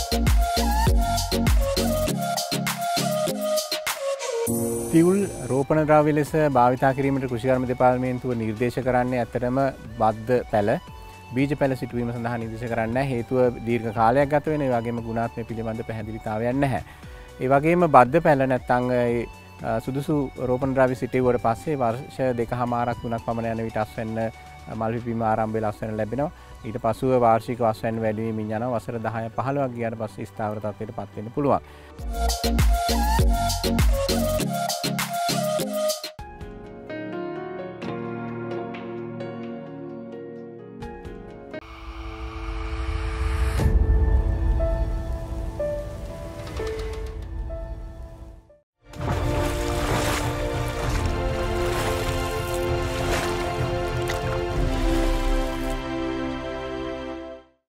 පියුල් රෝපණ ද්‍රව්‍ය ලෙස භාවිතා කිරීමට කෘෂිකර්ම දෙපාර්තමේන්තුව නිර්දේශ කරන්නේ ඇත්තටම බද්ධ පැල බීජ පැල සිටුවීම සඳහා නිර්දේශ කරන්නේ හේතුව දීර්ඝ කාලයක් ගත වෙන ඒ වගේම ගුණාත්මක පිළිබඳ පැහැදිලිතාවයක් නැහැ. ඒ වගේම බද්ධ පැල නැත්නම් සුදුසු රෝපණ ද්‍රව්‍ය සිටුවුවට පස්සේ වර්ෂ 2.5ක් 3ක් පමණ යන විට අස්වැන්න මල් පිපීම ආරම්භ වෙලා අස්වැන්න ලැබෙනවා. ඊට පසුව වාර්ෂික අස්වැන්න වැඩි වෙමින් යනවා. වසර 10 15ක් ගියාට පස්සේ ස්ථාවර තත්ත්වයට පත් වෙන්න පුළුවන්.